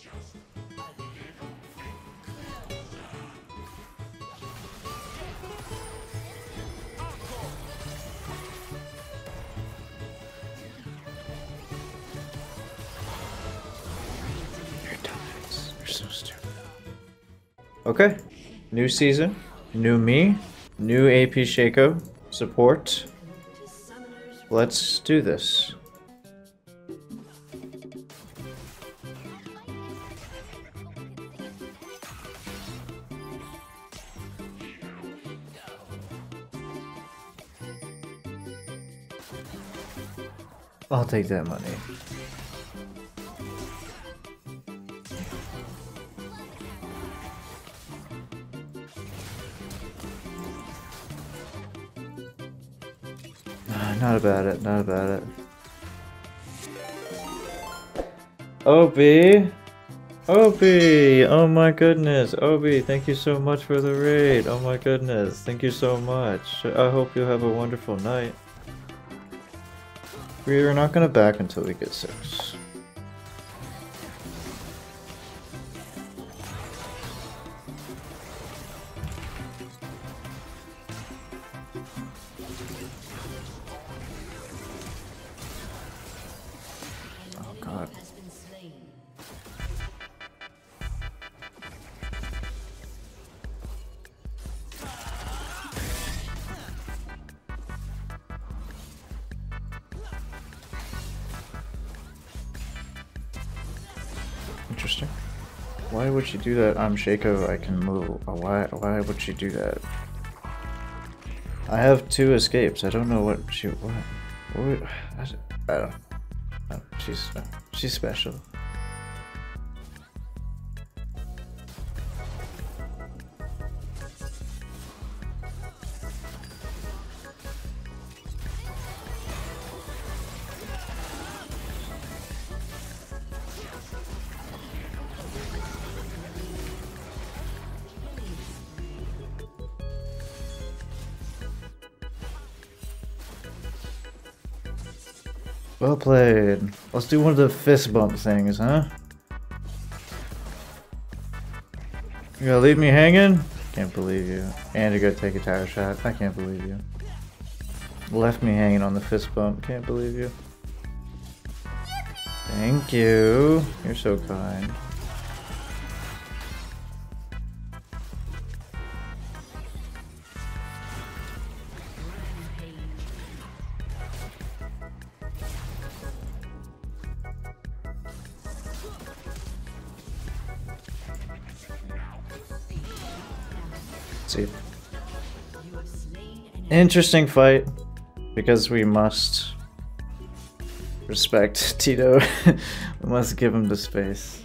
You're dumbass. You're so stupid. Okay. New season. New me. New AP Shaco support. Let's do this. I'll take that money. Not about it, not about it. Obi! Obi! Oh my goodness, Obi, thank you so much for the raid. Oh my goodness, thank you so much. I hope you have a wonderful night. We're not gonna back until we get 6. Oh god. Interesting. Why would she do that? I'm Shaco, I can move. Why would she do that? I have 2 escapes. I don't know what she I don't know. She's special. Well played. Let's do one of the fist bump things, huh? You gonna leave me hanging? Can't believe you. And you're gonna take a tire shot. I can't believe you. Left me hanging on the fist bump. Can't believe you. Thank you. You're so kind. See. Interesting fight, because we must respect Tito. We must give him the space.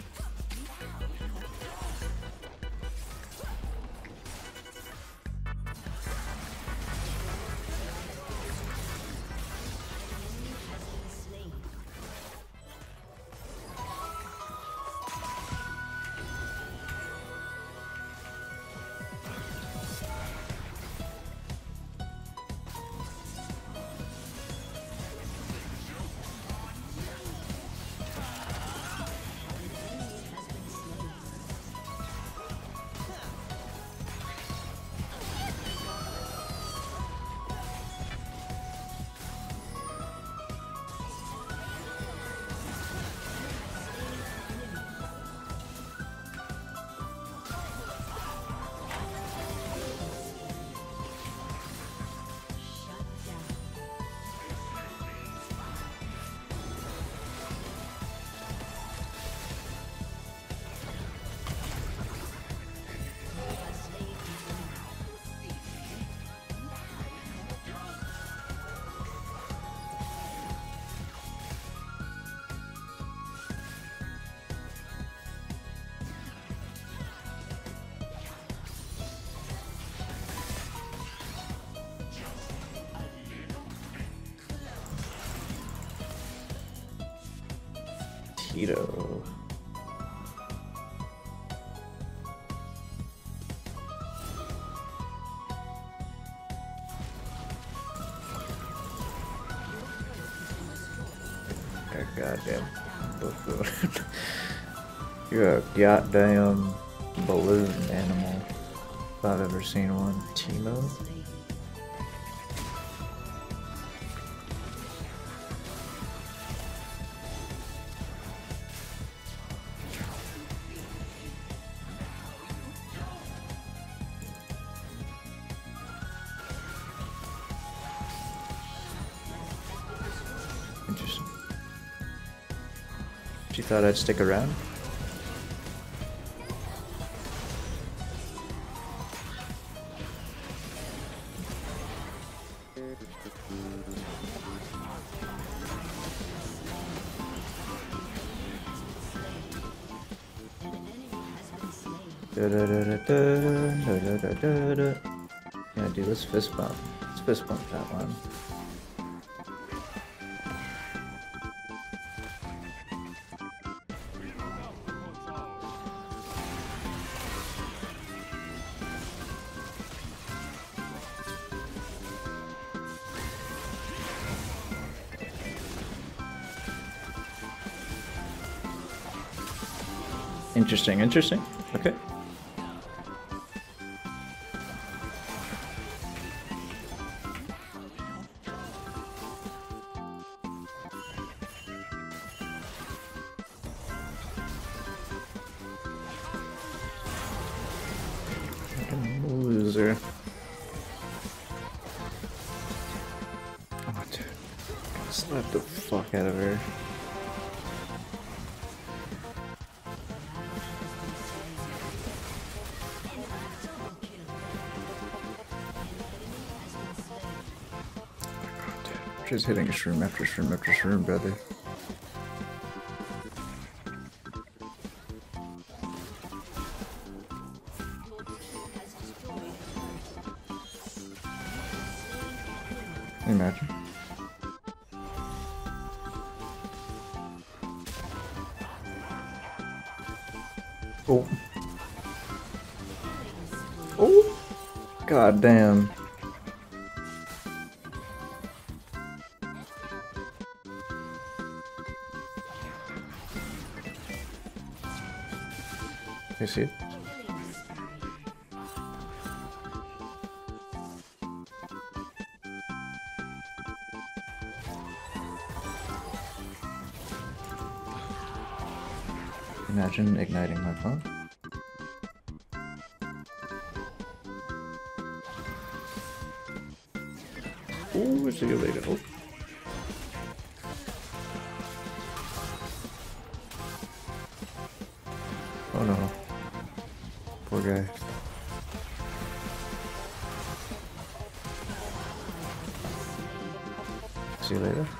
Tito. Goddamn buffoon. You're a goddamn balloon animal. If I've ever seen one. Timo? Interesting. She thought I'd stick around? Yeah, dude, let's fist bump. Let's fist bump that one. Interesting, interesting. Okay. Loser. Oh, dude. Slap the fuck out of her. Just hitting shroom after shroom after shroom, brother. Imagine. Oh. Oh. God damn. You see it? Imagine igniting my phone. Ooh, see you later. Oh. Oh no. Poor guy. See you later.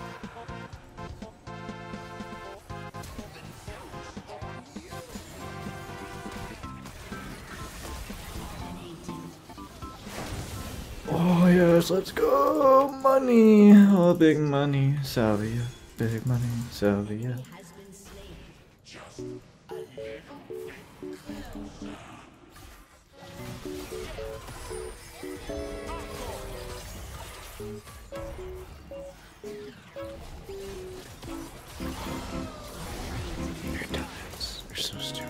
Oh yes, let's go! Money! Oh, big money. Salvia. Big money. Salvia. You're dumbass. You're so stupid.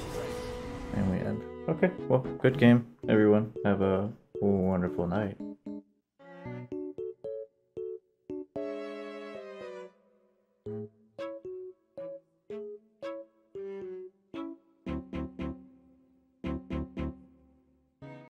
And we end. Okay, well, good game, everyone. Have a wonderful night.